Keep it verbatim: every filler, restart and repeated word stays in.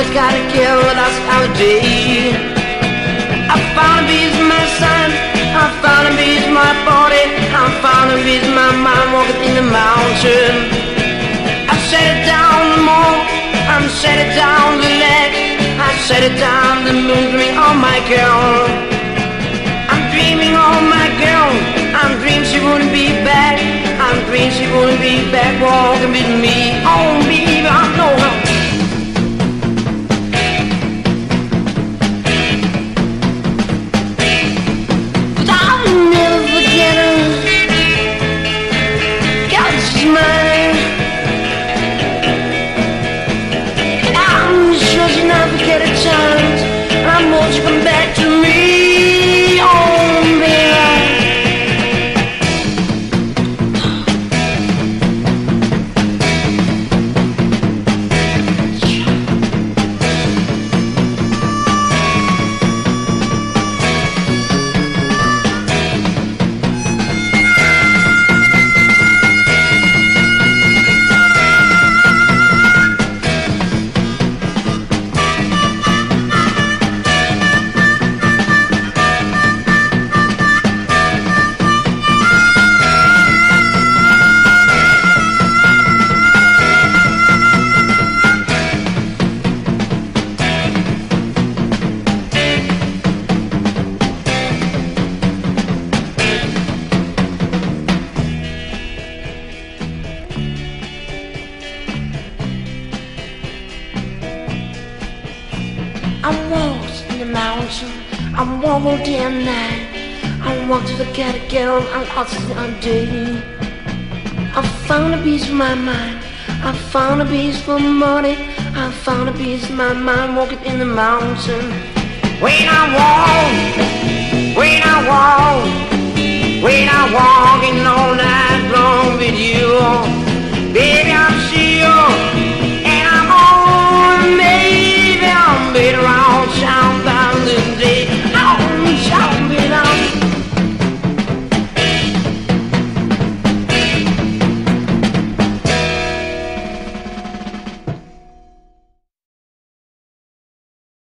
gotta kill, that's our day. I found a beast in my son, I found a beast in my body, I found a beast in my mind walking in the mountain. I set it down the moon, I'm set it down the leg, I set it down the moon, dreaming on my girl. I'm dreaming on my girl, I'm dreaming she wouldn't be back, I'm dreaming she wouldn't be back walking with me. Oh baby, I know her. Come back to me, oh baby. I walked in the mountain, I walked day and night, I walked to forget again, I lost it one day. I found a peace for my mind, I found a peace for my body, I found a peace in my mind walking in the mountain. When I walk, when I walk, when I walk in